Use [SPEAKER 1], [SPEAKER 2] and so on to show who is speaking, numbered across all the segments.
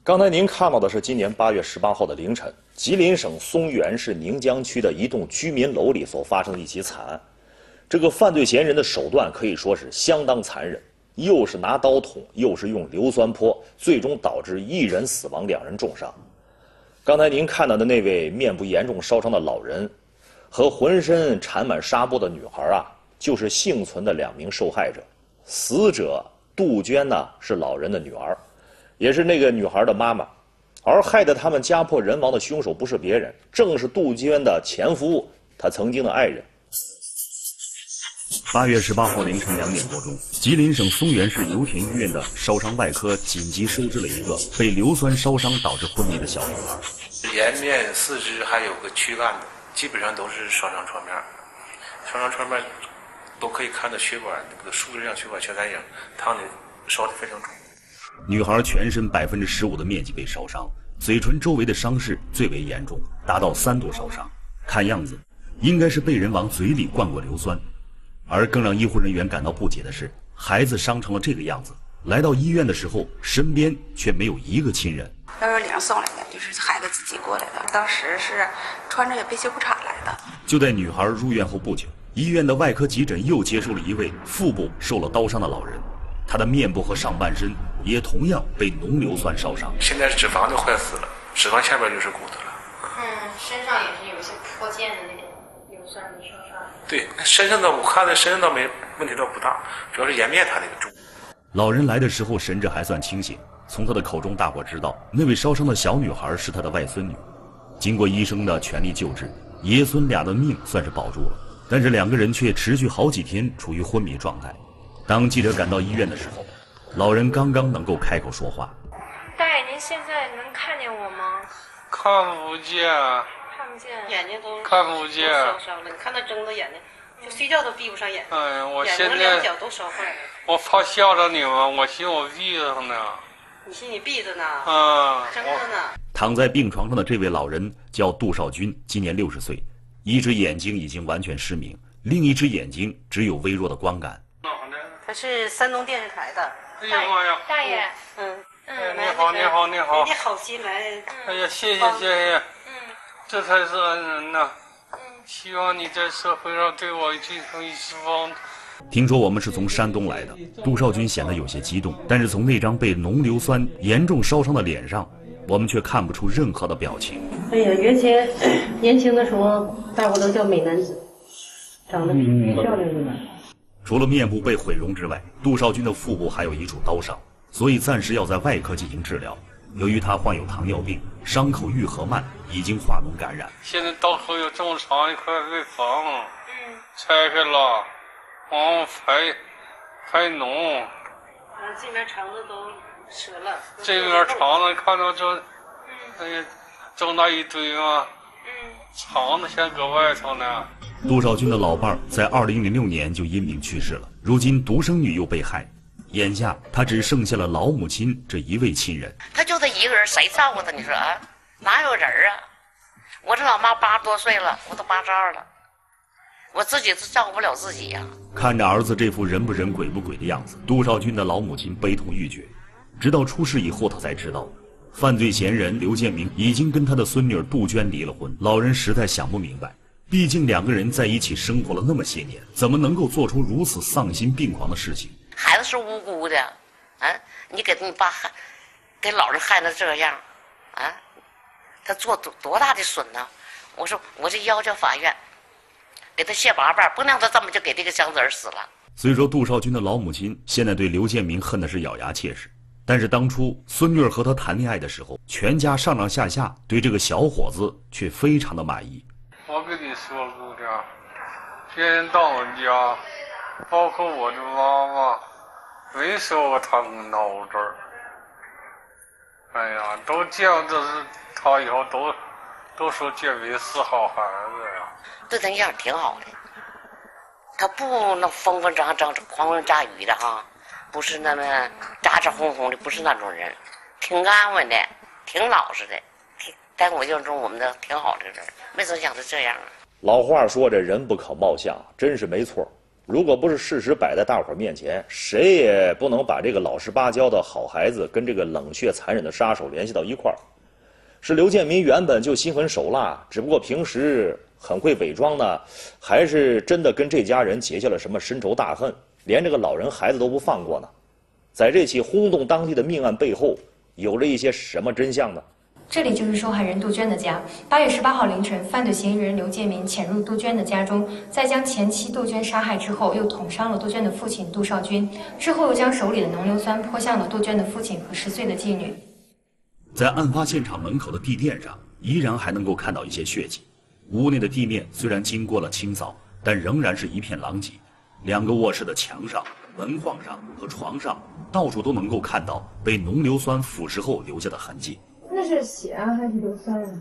[SPEAKER 1] 刚才您看到的是今年8月18号的凌晨，吉林省松原市宁江区的一栋居民楼里所发生的一起惨案。这个犯罪嫌疑人的手段可以说是相当残忍，又是拿刀捅，又是用硫酸泼，最终导致1人死亡，2人重伤。刚才您看到的那位面部严重烧伤的老人，和浑身缠满纱布的女孩啊，就是幸存的2名受害者。死者杜鹃呢，是老人的女儿，也是那个女孩的妈妈，而害得他们家破人亡的凶手不是别人，正是杜鹃的前夫，他曾经的爱人。
[SPEAKER 2] 8月18号凌晨2点多钟，吉林省松原市油田医院的烧伤外科紧急收治了一个被硫酸烧伤导致昏迷的小女孩。
[SPEAKER 3] 颜面、四肢还有个躯干，基本上都是烧伤创面，烧伤创面都可以看到血管，那个数字上血管全在影，烫的烧的非常重。
[SPEAKER 2] 女孩全身15%的面积被烧伤，嘴唇周围的伤势最为严重，达到3度烧伤。看样子，应该是被人往嘴里灌过硫酸。而更让医护人员感到不解的是，孩子伤成了这个样子，来到医院的时候，身边却没有一个亲人。
[SPEAKER 4] 要是领送来的，就是孩子自己过来的。当时是穿着也背心裤衩来的。
[SPEAKER 2] 就在女孩入院后不久，医院的外科急诊又接收了一位腹部受了刀伤的老人，他的面部和上半身也同样被浓硫酸烧伤。
[SPEAKER 3] 现在脂肪都坏死了，脂肪下边就是骨头了。
[SPEAKER 5] 身上也是有一些破见的那种硫酸的烧伤。
[SPEAKER 3] 对，身上的我看的身上倒没问题，倒不大，主要是颜面他那个重。
[SPEAKER 2] 老人来的时候神志还算清醒，从他的口中大伙知道那位烧伤的小女孩是他的外孙女。经过医生的全力救治，爷孙俩的命算是保住了，但是2个人却持续好几天处于昏迷状态。当记者赶到医院的时候，老人刚刚能够开口说话。
[SPEAKER 5] 大爷，您现在能看见我吗？
[SPEAKER 6] 看不见，
[SPEAKER 5] 看不见，
[SPEAKER 7] 眼睛都
[SPEAKER 6] 看不见，
[SPEAKER 7] 烧伤了。你看他睁着眼睛，就睡觉都闭不上眼。
[SPEAKER 6] 哎呀，我
[SPEAKER 7] 眼
[SPEAKER 6] 现在
[SPEAKER 7] 睛2角都烧坏了。
[SPEAKER 6] 我怕吓着你们，我寻我闭上呢。
[SPEAKER 7] 你寻你闭着呢？睁着呢。
[SPEAKER 2] 躺在病床上的这位老人叫杜少军，今年60岁，一只眼睛已经完全失明，另一只眼睛只有微弱的光感。
[SPEAKER 7] 他是山东电视台的。
[SPEAKER 6] 哎呀妈呀！
[SPEAKER 5] 大爷，
[SPEAKER 6] 你好，你好，你好。
[SPEAKER 7] 你好心来。
[SPEAKER 6] 哎呀，谢谢谢谢。这才是恩人呐。希望你在社会上对我进行一次帮助。
[SPEAKER 2] 听说我们是从山东来的，杜少军显得有些激动，但是从那张被浓硫酸严重烧伤的脸上，我们却看不出任何的表情。
[SPEAKER 7] 哎呀，原先年轻的时候，大伙都叫美男子，长得挺漂亮的嘛。
[SPEAKER 2] 除了面部被毁容之外，杜少军的腹部还有一处刀伤，所以暂时要在外科进行治疗。由于他患有糖尿病，伤口愈合慢，已经化脓感染。
[SPEAKER 6] 现在刀口有这么长一块胃房，拆开了，往后排脓。
[SPEAKER 7] 这边肠子都折了。
[SPEAKER 6] 这边肠子看到这，哎呀，这么大一堆吗？肠子先搁外头呢。
[SPEAKER 2] 杜少军的老伴儿在2006年就因病去世了，如今独生女又被害，眼下他只剩下了老母亲这一位亲人。
[SPEAKER 8] 他就他一个人，谁照顾他？你说啊，哪有人啊？我这老妈80多岁了，我都82了，我自己都照顾不了自己呀。
[SPEAKER 2] 看着儿子这副人不人鬼不鬼的样子，杜少军的老母亲悲痛欲绝。直到出事以后，他才知道，犯罪嫌疑人刘建明已经跟他的孙女杜鹃离了婚。老人实在想不明白，毕竟2个人在一起生活了那么些年，怎么能够做出如此丧心病狂的事情？
[SPEAKER 8] 孩子是无辜的，你给你爸害，给老人害成这样，他做多大的损呢？我说我这要求法院给他卸8瓣，不能让他这么就给这个小子儿死了。
[SPEAKER 2] 虽说杜少军的老母亲现在对刘建明恨的是咬牙切齿，但是当初孙女儿和他谈恋爱的时候，全家上上下下对这个小伙子却非常的满意。
[SPEAKER 6] 我跟你说，姑娘，别人到我家，包括我的妈妈，没说过他跟孬子儿。哎呀，都见这是他以后都说建明是好孩子呀。
[SPEAKER 8] 对他样挺好的，他不那疯疯张张、狂风乍雨的哈，不是那么咋咋哄哄的，不是那种人，挺安稳的，挺老实的，在我印象中我们的挺好的人，没曾想他这样啊。
[SPEAKER 1] 老话说这人不可貌相，真是没错。 如果不是事实摆在大伙儿面前，谁也不能把这个老实巴交的好孩子跟这个冷血残忍的杀手联系到一块儿。是刘建民原本就心狠手辣，只不过平时很会伪装呢，还是真的跟这家人结下了什么深仇大恨，连这个老人孩子都不放过呢？在这起轰动当地的命案背后，有着一些什么真相呢？
[SPEAKER 9] 这里就是受害人杜鹃的家。8月18号凌晨，犯罪嫌疑人刘建民潜入杜鹃的家中，在将前妻杜鹃杀害之后，又捅伤了杜鹃的父亲杜少军，之后又将手里的浓硫酸泼向了杜鹃的父亲和10岁的妓女。
[SPEAKER 2] 在案发现场门口的地垫上，依然还能够看到一些血迹。屋内的地面虽然经过了清扫，但仍然是一片狼藉。2个卧室的墙上、门框上和床上，到处都能够看到被浓硫酸腐蚀后留下的痕迹。
[SPEAKER 7] 那是血啊，还是硫酸啊？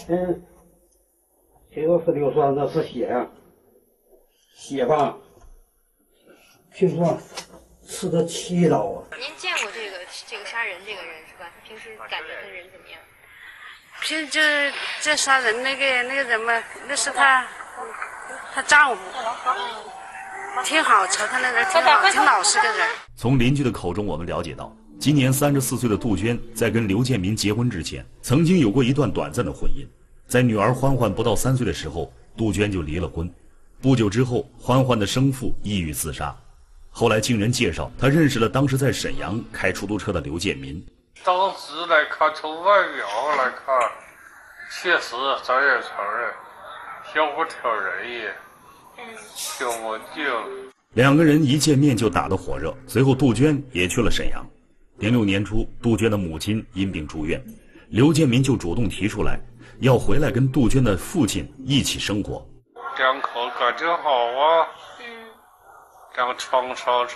[SPEAKER 10] 这个是硫酸，那是血啊。血吧，听说刺了7刀啊。
[SPEAKER 5] 您见过这个杀人这个人是吧？他平时感觉这人怎么样？
[SPEAKER 11] 平时这杀人那个人嘛，那是她丈夫，挺好，瞅他那人挺好，挺老实的人。
[SPEAKER 2] 从邻居的口中，我们了解到，今年34岁的杜鹃在跟刘建民结婚之前，曾经有过一段短暂的婚姻。在女儿欢欢不到3岁的时候，杜鹃就离了婚。不久之后，欢欢的生父抑郁自杀。后来经人介绍，他认识了当时在沈阳开出租车的刘建民。
[SPEAKER 6] 当时来看，从外表来看，确实咱也承认，小伙挺仁义，挺文静。
[SPEAKER 2] 2个人一见面就打得火热，随后杜鹃也去了沈阳。06年初，杜鹃的母亲因病住院，刘建民就主动提出来，要回来跟杜鹃的父亲一起生活。
[SPEAKER 6] 2口感情好啊，2个床上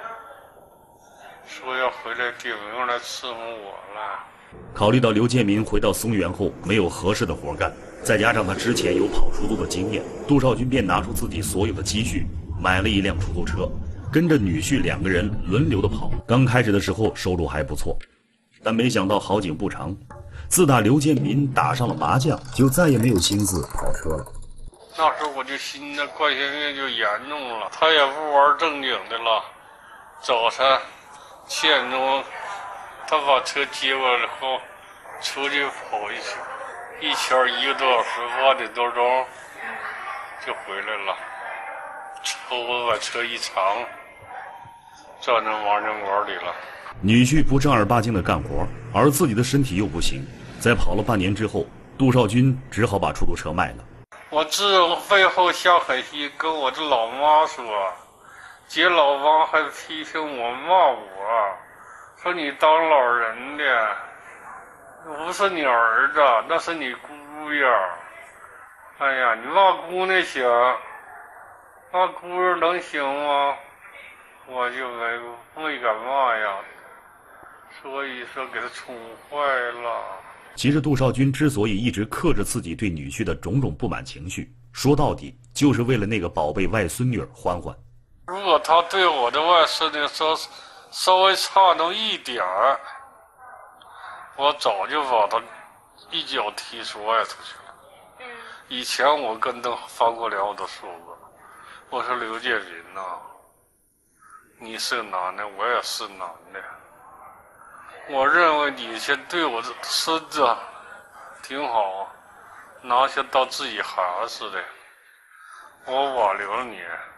[SPEAKER 6] 说要回来顶用来伺候我了。
[SPEAKER 2] 考虑到刘建民回到松原后没有合适的活干，再加上他之前有跑出租的经验，杜少军便拿出自己所有的积蓄，买了一辆出租车，跟着女婿2个人轮流的跑。刚开始的时候收入还不错，但没想到好景不长，自打刘建民打上了麻将，就再也没有心思跑车了。
[SPEAKER 6] 那时候我就心的冠心病就严重了，他也不玩正经的了。早晨7点钟，他把车接过来后，出去跑一圈1个多小时，8点多钟就回来了。抽子把车一藏，站在王家馆里了。
[SPEAKER 2] 女婿不正儿八经的干活，而自己的身体又不行，在跑了半年之后，杜少军只好把出租车卖了。
[SPEAKER 6] 我自从背后下狠心跟我这老妈说，姐老王还批评我骂我，说你当老人的不是你儿子，那是你姑爷。哎呀，你骂姑娘行，骂姑爷能行吗？我就没敢骂呀，所以说给他宠坏了。
[SPEAKER 2] 其实杜少军之所以一直克制自己对女婿的种种不满情绪，说到底就是为了那个宝贝外孙女欢欢。
[SPEAKER 6] 如果他对我的外孙女稍微差那么一点儿，我早就把他一脚踢出外头去了。以前我跟他翻过脸我都说过，我说刘建民呐，你是个男的，我也是男的。我认为你先对我的孙子挺好，拿下当自己孩子似的，我挽留了你。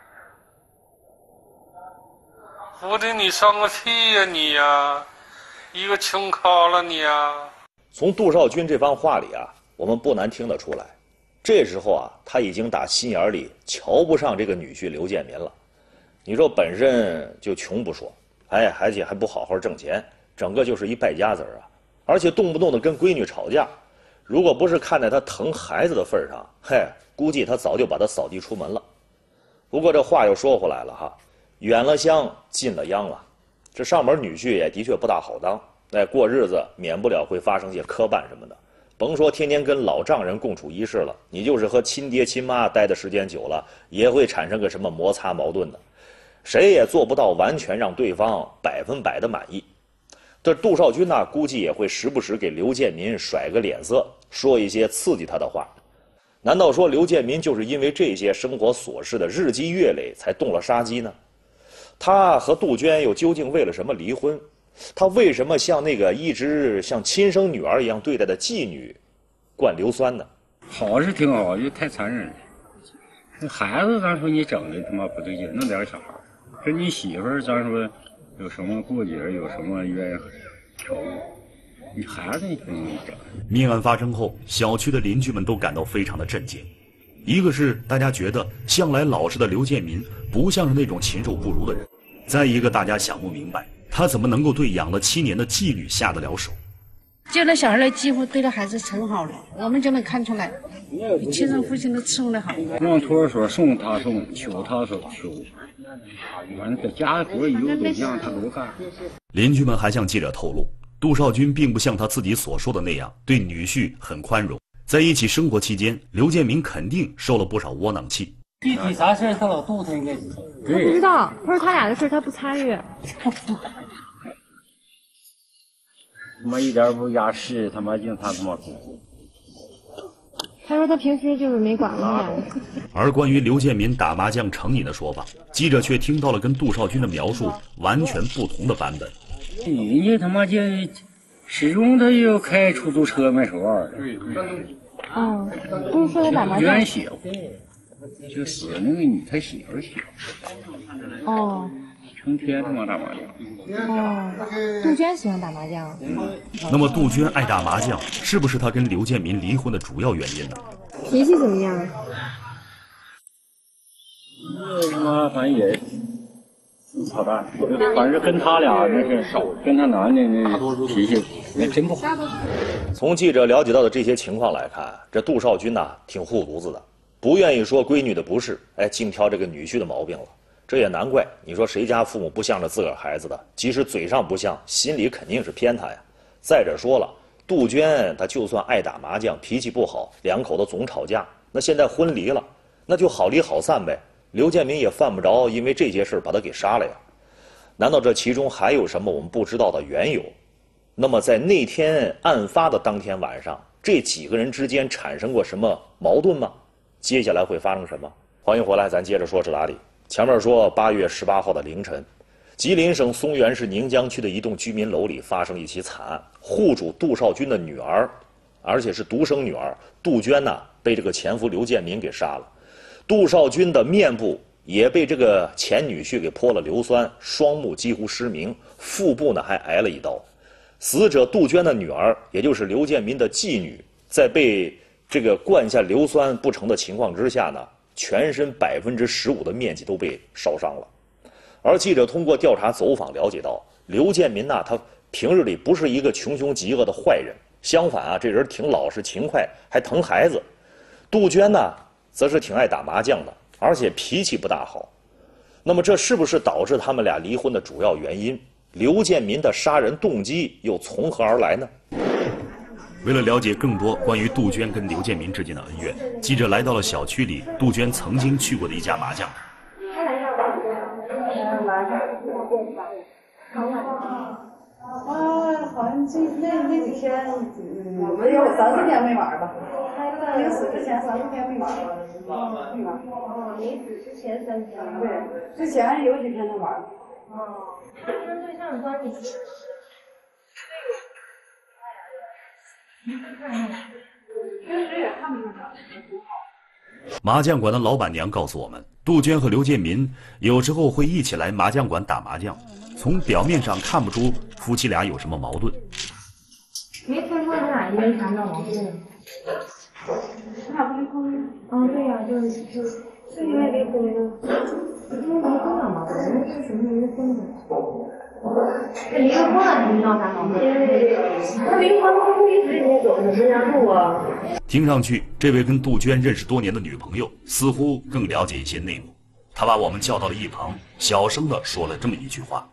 [SPEAKER 6] 我得你上个屁呀你呀，一个穷咖了你呀！
[SPEAKER 1] 从杜少军这番话里啊，我们不难听得出来，这时候啊，他已经打心眼里瞧不上这个女婿刘建民了。你说本身就穷不说，而且还不好好挣钱，整个就是一败家子啊！而且动不动的跟闺女吵架，如果不是看在他疼孩子的份上，估计他早就把他扫地出门了。不过这话又说回来了哈，远了乡近了央了，这上门女婿也的确不大好当。过日子免不了会发生些磕绊什么的，甭说天天跟老丈人共处一室了，你就是和亲爹亲妈待的时间久了，也会产生个什么摩擦矛盾的，谁也做不到完全让对方100%的满意。这杜少军呢，估计也会时不时给刘建民甩个脸色，说一些刺激他的话。 难道说刘建民就是因为这些生活琐事的日积月累才动了杀机呢？他和杜鹃又究竟为了什么离婚？他为什么像那个一直像亲生女儿一样对待的妓女灌硫酸呢？
[SPEAKER 10] 好是挺好，就太残忍了。孩子咱说你整的他妈不对劲，弄点小孩。跟你媳妇儿咱说有什么过节，有什么冤仇，你孩子你不能整。
[SPEAKER 2] 命案发生后，小区的邻居们都感到非常的震惊。一个是大家觉得向来老实的刘建民不像是那种禽兽不如的人，再一个大家想不明白他怎么能够对养了7年的妓女下得了手。
[SPEAKER 11] 就那小孩的几乎对那孩子很好了，我们就能看出来，亲生父亲都伺候得好。
[SPEAKER 10] 往托儿所送他送，求他说求，完了在家活以后都让他都干。
[SPEAKER 2] 邻居们还向记者透露，杜少军并不像他自己所说的那样对女婿很宽容，在一起生活期间，刘建民肯定受了不少窝囊气。
[SPEAKER 10] 具体啥事他老杜他应该
[SPEAKER 9] 他不知道，他说他俩的事他不参与。
[SPEAKER 10] 他妈一点不压事，他妈净他妈哭。
[SPEAKER 9] 他说他平时就是没管过俩人。
[SPEAKER 2] 而关于刘建民打麻将成瘾的说法，记者却听到了跟杜少军的描述完全不同的版本。
[SPEAKER 10] 人家他妈就始终他就开出租车卖手腕。
[SPEAKER 9] 哦，不是说他打麻将。
[SPEAKER 10] 冤血户，就死那个女他媳妇血。
[SPEAKER 9] 哦。
[SPEAKER 10] 成天他妈打麻将。
[SPEAKER 9] 哦，杜鹃喜欢打麻将。
[SPEAKER 2] 那么杜鹃爱打麻将，是不是她跟刘建民离婚的主要原因呢？
[SPEAKER 9] 脾气怎么样？
[SPEAKER 10] 他妈反正也操蛋，反正跟他俩那是跟他男的那脾气那真不好。
[SPEAKER 1] 从记者了解到的这些情况来看，这杜少军呐挺护犊子的，不愿意说闺女的不是，哎，净挑这个女婿的毛病了。这也难怪，你说谁家父母不向着自个儿孩子的？即使嘴上不像，心里肯定是偏他呀。再者说了，杜鹃她就算爱打麻将，脾气不好，两口子总吵架，那现在婚离了，那就好离好散呗。刘建民也犯不着因为这些事把他给杀了呀。难道这其中还有什么我们不知道的缘由？那么在那天案发的当天晚上，这几个人之间产生过什么矛盾吗？接下来会发生什么？欢迎回来，咱接着说是哪里。前面说8月18号的凌晨，吉林省松原市宁江区的一栋居民楼里发生一起惨案，户主杜少军的女儿，而且是独生女儿杜鹃呐，被这个前夫刘建民给杀了。杜少军的面部也被这个前女婿给泼了硫酸，双目几乎失明，腹部呢还挨了一刀。死者杜鹃的女儿，也就是刘建民的继女，在被这个灌下硫酸不成的情况之下呢，全身15%的面积都被烧伤了。而记者通过调查走访了解到，刘建民呐，他平日里不是一个穷凶极恶的坏人，相反啊，这人挺老实勤快，还疼孩子。杜鹃呢，则是挺爱打麻将的，而且脾气不大好。那么这是不是导致他们俩离婚的主要原因？刘建民的杀人动机又从何而来呢？
[SPEAKER 2] 为了了解更多关于杜鹃跟刘建民之间的恩怨，记者来到了小区里杜鹃曾经去过的一家麻将。
[SPEAKER 12] 好像那几天，我们有3-4天没玩吧。临死之前3-4天没玩。没玩。哦，临死之前3天。对，之前有几天他玩。哦，跟对象关系。确实也看不出来。
[SPEAKER 2] 麻将馆的老板娘告诉我们，杜鹃和刘建民有时候会一起来麻将馆打麻将，从表面上看不出夫妻俩有什么矛盾。
[SPEAKER 9] 没听说你俩因为啥闹矛盾呢？
[SPEAKER 12] 他俩不离婚？
[SPEAKER 9] 啊，对呀，就是因为离婚的。因为离婚了嘛，我们是什么离婚的？那离婚了你闹啥矛盾？他离婚不一直你走着人家路啊。
[SPEAKER 2] 听上去，这位跟杜鹃认识多年的女朋友似乎更了解一些内幕。她把我们叫到了一旁，小声地说了这么一句话：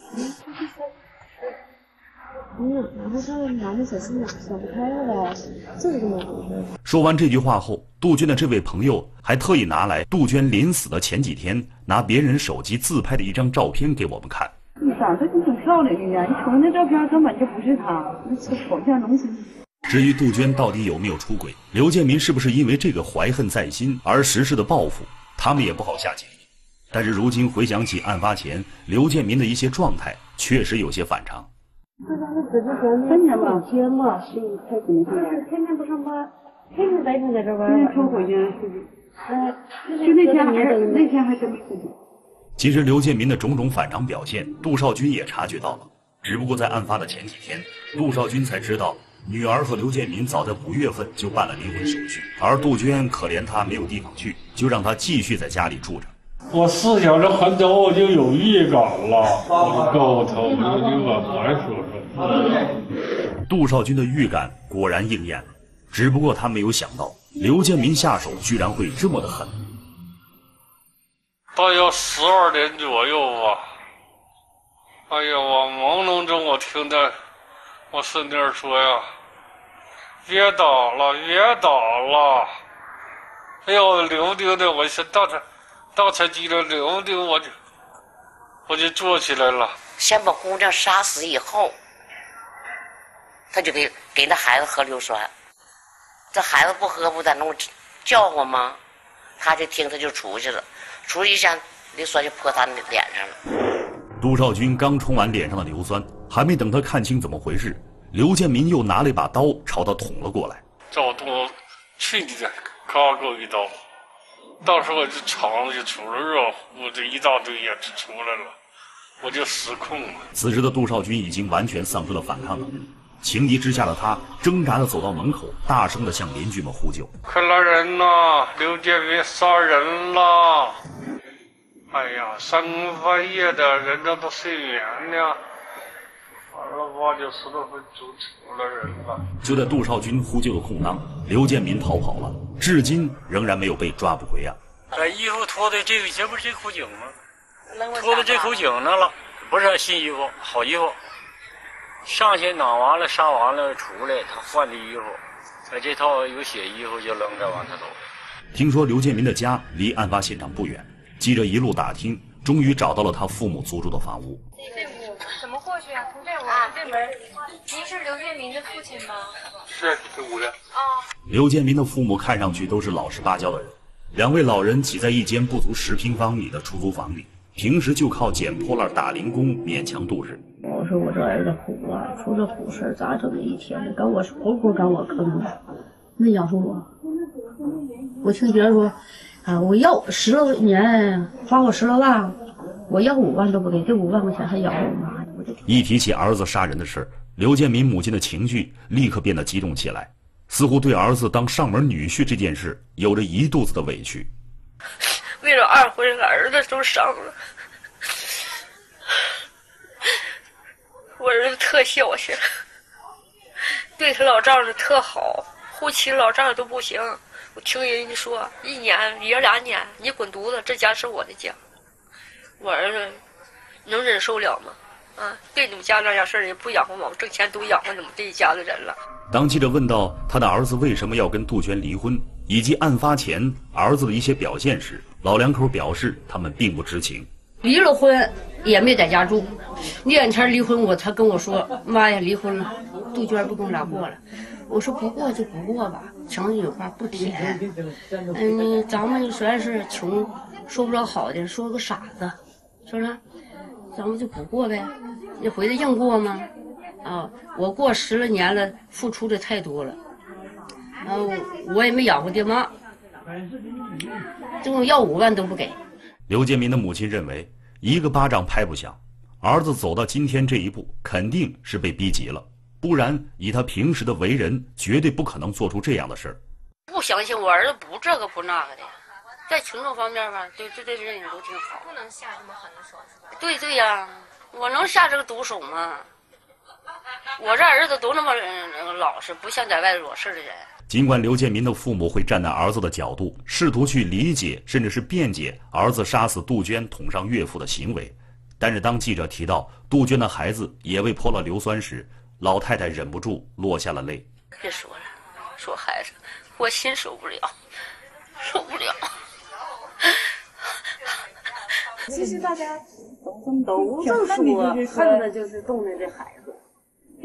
[SPEAKER 9] 然后他男的小心眼，想不开了，就是这么回事。
[SPEAKER 2] 说完这句话后，杜鹃的这位朋友还特意拿来杜鹃临死的前几天拿别人手机自拍的一张照片给我们看。
[SPEAKER 12] 你长得就挺漂亮的呀，你瞅那照片根本就不是她，那丑像东西。
[SPEAKER 2] 至于杜鹃到底有没有出轨，刘建民是不是因为这个怀恨在心而实施的报复，他们也不好下结论。但是如今回想起案发前刘建民的一些状态，确实有些反常。
[SPEAKER 7] 天天吧，天天不上班，天天白天在这玩。天天抽回去，就那天还真没回去。
[SPEAKER 2] 其实刘建民的种种反常表现，杜少军也察觉到了。只不过在案发的前几天，杜少军才知道女儿和刘建民早在5月份就办了离婚手续，而杜鹃可怜他没有地方去，就让他继续在家里住着。
[SPEAKER 6] 我思想着很早我就有预感了，我就告诉他，我说你晚还说说。
[SPEAKER 2] 杜少军的预感果然应验了，只不过他没有想到刘建民下手居然会这么的狠。
[SPEAKER 6] 大约12点左右吧，哎呀，我朦胧中我听到我孙女说呀：“别打了，别打了！”哎呦，刘丁的，我是到才记得刘丁，我就坐起来了。
[SPEAKER 8] 先把姑娘杀死以后，他就给那孩子喝硫酸，这孩子不喝不得弄叫唤吗？他就听，他就出去了，出去一下硫酸就泼他脸上了。
[SPEAKER 2] 杜少军刚冲完脸上的硫酸，还没等他看清怎么回事，刘建民又拿了一把刀朝他捅了过来。
[SPEAKER 6] 照动去你的，咔给我一刀，当时我这肠子就出了热乎，这一大堆也就出来了，我就失控了。
[SPEAKER 2] 此时的杜少军已经完全丧失了反抗能力，情急之下的他挣扎地走到门口，大声地向邻居们呼救：“
[SPEAKER 6] 快来人呐！刘建民杀人了！哎呀，3更半夜的，人家都睡眠呢。完了8、9、10多分钟出了人了。”
[SPEAKER 2] 就在杜少军呼救的空当，刘建民逃跑了，至今仍然没有被抓捕归案。
[SPEAKER 10] 把衣服脱的这不是这口井吗？脱的这口井那了，不是新衣服，好衣服。上去拿完了，杀完了出来，他换的衣服，把这套有血衣服就扔着完他走了。
[SPEAKER 2] 听说刘建民的家离案发现场不远，记者一路打听，终于找到了他父母租住的房屋。
[SPEAKER 9] 这屋怎么过去啊？从这屋这门。您是刘建民的父亲吗？
[SPEAKER 6] 是这屋的。
[SPEAKER 2] 刘建民的父母看上去都是老实巴交的人，2位老人挤在一间不足10平方米的出租房里，平时就靠捡破烂打零工勉强度日。
[SPEAKER 7] 我说我这儿子苦啊，出这苦事咋整的一天呢？赶我活活赶我坑了，没养活我。我听别人说，我要10多年花我10多万，我要5万都不给，这5万块钱还养我妈。
[SPEAKER 2] 一提起儿子杀人的事，刘建民母亲的情绪立刻变得激动起来，似乎对儿子当上门女婿这件事有着一肚子的委屈。
[SPEAKER 13] 为了2回儿子都伤了，我儿子特孝顺，对他老丈人特好，后期老丈人都不行。我听人家说1年也2年，你滚犊子，这家是我的家。我儿子能忍受了吗？对你们家那样事儿也不养活我，挣钱都养活你们这一家子人了。
[SPEAKER 2] 当记者问到他的儿子为什么要跟杜鹃离婚，以及案发前儿子的一些表现时，老两口表示他们并不知情。
[SPEAKER 7] 离了婚也没在家住，2天离婚他跟我说：“妈呀，离婚了，杜鹃不跟我俩过了。”我说：“不过就不过吧，强子有话不甜。咱们虽然是穷，说不着好的，说个傻子，是不是？咱们就不过呗，你回来硬过吗？我过10来年了，付出的太多了，我也没养活爹妈，这种要5万都不给。”
[SPEAKER 2] 刘建民的母亲认为，一个巴掌拍不响，儿子走到今天这一步，肯定是被逼急了，不然以他平时的为人，绝对不可能做出这样的事儿。
[SPEAKER 7] 不相信我儿子不这个不那个的，在群众方面吧，对这人也都挺好。
[SPEAKER 9] 不能下这么狠的手是吧？
[SPEAKER 7] 对呀，我能下这个毒手吗？我这儿子都那么老实，不像在外惹事的人。
[SPEAKER 2] 尽管刘建民的父母会站在儿子的角度，试图去理解甚至是辩解儿子杀死杜鹃捅伤岳父的行为，但是当记者提到杜鹃的孩子也被泼了硫酸时，老太太忍不住落下了泪。
[SPEAKER 13] 别说了，说孩子，我心受不了，受不了。
[SPEAKER 7] 其实大家都这么说，恨的就是动的这孩子。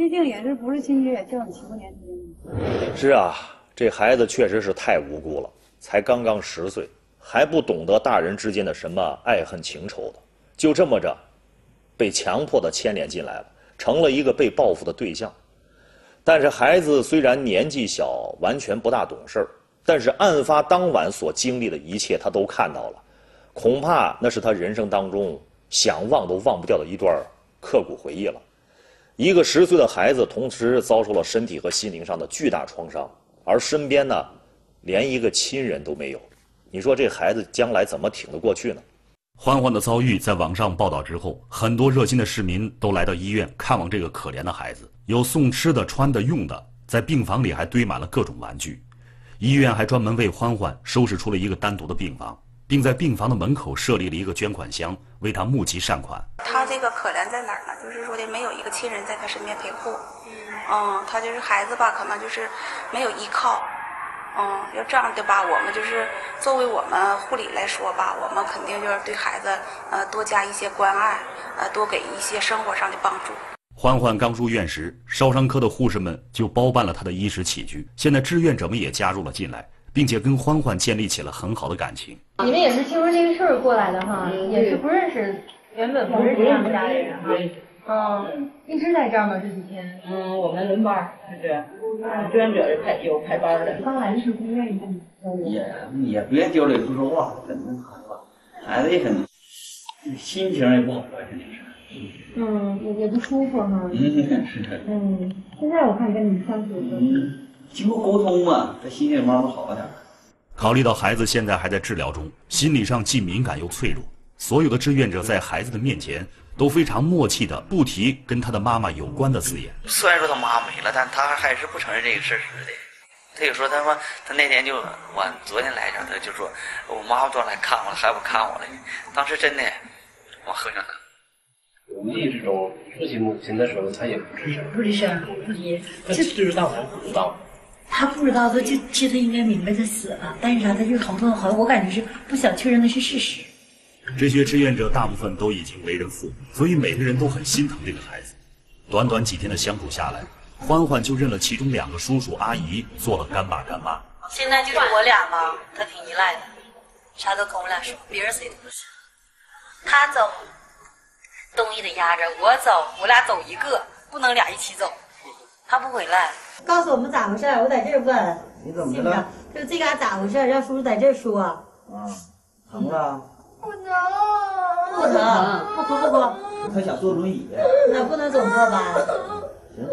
[SPEAKER 12] 毕竟也是不是亲爹，也叫你7、8年时间。
[SPEAKER 1] 是啊，这孩子确实是太无辜了，才刚刚10岁，还不懂得大人之间的什么爱恨情仇的，就这么着，被强迫的牵连进来了，成了一个被报复的对象。但是孩子虽然年纪小，完全不大懂事儿，但是案发当晚所经历的一切他都看到了，恐怕那是他人生当中想忘都忘不掉的一段刻骨回忆了。一个10岁的孩子，同时遭受了身体和心灵上的巨大创伤，而身边呢，连一个亲人都没有。你说这孩子将来怎么挺得过去呢？
[SPEAKER 2] 欢欢的遭遇在网上报道之后，很多热心的市民都来到医院看望这个可怜的孩子，有送吃的、穿的、用的，在病房里还堆满了各种玩具。医院还专门为欢欢收拾出了一个单独的病房，并在病房的门口设立了一个捐款箱，为他募集善款。
[SPEAKER 4] 他这个可怜在哪儿呢？就是说的没有一个亲人在他身边陪护，他就是孩子吧，可能就是没有依靠，要这样的吧，我们就是作为我们护理来说吧，我们肯定就是对孩子多加一些关爱，多给一些生活上的帮助。
[SPEAKER 2] 欢欢刚入院时，烧伤科的护士们就包办了他的衣食起居，现在志愿者们也加入了进来，并且跟欢欢建立起了很好的感情。
[SPEAKER 9] 你们也是听说这个事儿过来的哈，也是不认识，原本不认识他们家里人哈。一直在这儿吗？这几天？
[SPEAKER 14] 我们轮班，是志愿者有排班的。
[SPEAKER 9] 刚来的时候不愿意跟你交流，
[SPEAKER 14] 也不愿意交流，不说话，很孩子也很心情也不好，肯定是。
[SPEAKER 9] 也不舒服哈。
[SPEAKER 14] 是。
[SPEAKER 9] 现在我看跟你们相处
[SPEAKER 14] 经过沟通嘛，他心情慢慢好点。
[SPEAKER 2] 考虑到孩子现在还在治疗中，心理上既敏感又脆弱，所有的志愿者在孩子的面前都非常默契的不提跟他的妈妈有关的字眼。
[SPEAKER 15] 虽然说他妈没了，但他还是不承认这个事实的。他就说，他说他那天我昨天来着，他就说我妈妈都来看我了，还不看我了。当时真的往河上看。
[SPEAKER 16] 无意之中说起母亲的时候，他也不吱声。
[SPEAKER 17] 不吱声，不提。
[SPEAKER 16] 他知道还不知道？
[SPEAKER 17] 他不知道，他就其实他应该明白他死了，但是他就好像我感觉是不想确认的是事实。
[SPEAKER 2] 这些志愿者大部分都已经为人父母，所以每个人都很心疼这个孩子。短短几天的相处下来，欢欢就认了其中2个叔叔阿姨做了干爸干妈。
[SPEAKER 17] 现在就是我俩嘛，他挺依赖的，啥都跟我俩说，别人谁都不是。他走，东西得压着，我走，我俩走一个，不能俩一起走。他不回来，
[SPEAKER 18] 告诉我们咋回事？我在这儿问。
[SPEAKER 14] 你怎么了？
[SPEAKER 18] 就这嘎咋回事？让叔叔在这儿说。
[SPEAKER 14] 疼了？
[SPEAKER 18] 不疼，不疼，不哭不哭。
[SPEAKER 14] 他想坐轮椅。
[SPEAKER 18] 那不能总坐吧？
[SPEAKER 14] 行，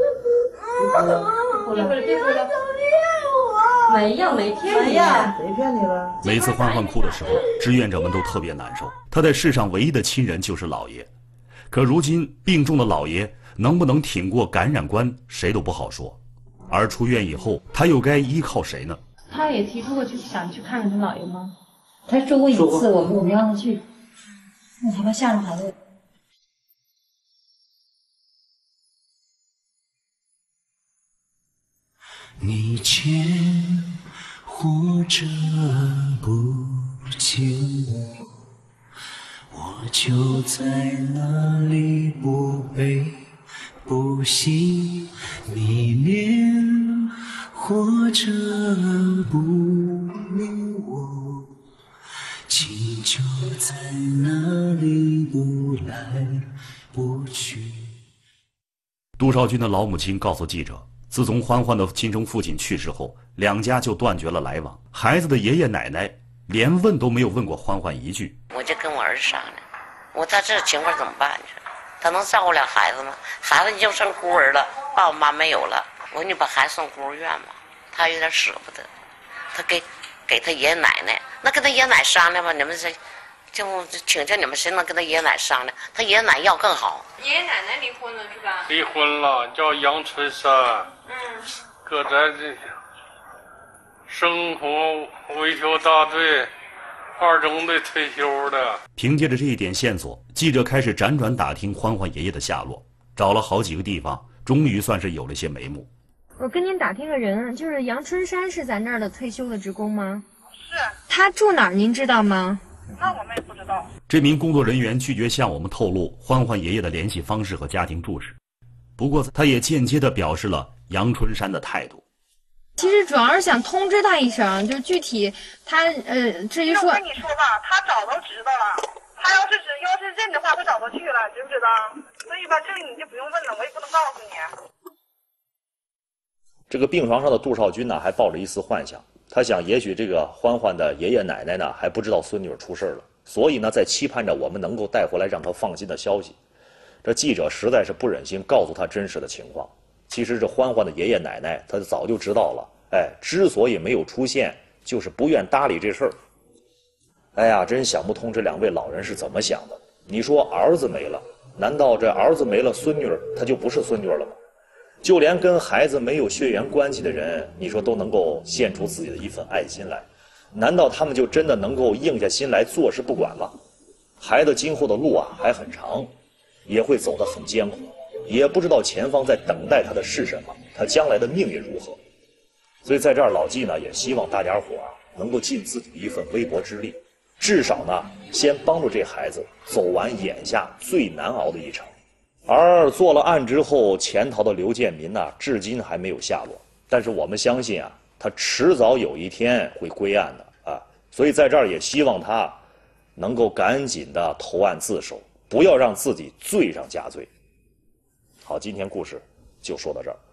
[SPEAKER 18] 别哭了。
[SPEAKER 9] 没骗你，
[SPEAKER 14] 谁骗你了？
[SPEAKER 2] 每次欢欢哭的时候，志愿者们都特别难受。他在世上唯一的亲人就是姥爷，可如今病重的姥爷能不能挺过感染关，谁都不好说。而出院以后，他又该依靠谁呢？
[SPEAKER 9] 他也提出过想去看看他姥爷吗？
[SPEAKER 17] 他说过一次，我们让他去，我害怕吓着孩子。
[SPEAKER 19] 你见或者不见我就在那里不悲不喜，你念或者不念我，情就在那里不来不去。
[SPEAKER 2] 杜少军的老母亲告诉记者，自从欢欢的亲生父亲去世后，2家就断绝了来往。孩子的爷爷奶奶连问都没有问过欢欢一句。
[SPEAKER 8] 我就跟我儿子商量，他这情况怎么办？他能照顾了孩子吗？孩子你就剩孤儿了，爸爸妈妈没有了，我说你把孩子送孤儿院吧。他有点舍不得，他给他爷爷奶奶，那跟他爷爷奶商量吧，你们谁就请教你们谁能跟他爷爷奶商量？他爷爷奶要更好。
[SPEAKER 13] 爷爷奶奶离婚了是吧？
[SPEAKER 6] 离婚了，叫杨春山。搁在这生活维修大队2中队退休的。
[SPEAKER 2] 凭借着这一点线索，记者开始辗转打听欢欢爷爷的下落，找了好几个地方，终于算是有了些眉目。
[SPEAKER 9] 我跟您打听个人，就是杨春山是咱这儿的退休的职工吗？是。他住哪儿？您知道吗？
[SPEAKER 12] 那我们也不知道。
[SPEAKER 2] 这名工作人员拒绝向我们透露欢欢爷爷的联系方式和家庭住址。 不过他也间接地表示了杨春山的态度。
[SPEAKER 9] 其实主要是想通知他一声，就具体他至于说，
[SPEAKER 20] 我跟你说吧，他早都知道了。他要是认的话，他早都去了，知不知道？所以吧，这个你就不用问了，我也不能告诉你。
[SPEAKER 1] 这个病床上的杜少军呢，还抱着一丝幻想，他想，也许这个欢欢的爷爷奶奶呢还不知道孙女出事了，所以呢，在期盼着我们能够带回来让他放心的消息。这记者实在是不忍心告诉他真实的情况。其实这欢欢的爷爷奶奶他早就知道了，之所以没有出现，就是不愿搭理这事儿。哎呀，真想不通这两位老人是怎么想的。你说儿子没了，难道这儿子没了，孙女她就不是孙女了吗？就连跟孩子没有血缘关系的人，你说都能够献出自己的一份爱心来，难道他们就真的能够硬下心来坐视不管了？孩子今后的路啊还很长，也会走得很艰苦，也不知道前方在等待他的是什么，他将来的命运如何。所以在这儿老纪呢也希望大家伙能够尽自己的一份微薄之力，至少呢先帮助这孩子走完眼下最难熬的一程。而做了案之后潜逃的刘建民呢，至今还没有下落。但是我们相信啊，他迟早有一天会归案的啊。所以在这儿也希望他能够赶紧的投案自首，不要让自己罪上加罪。好，今天故事就说到这儿。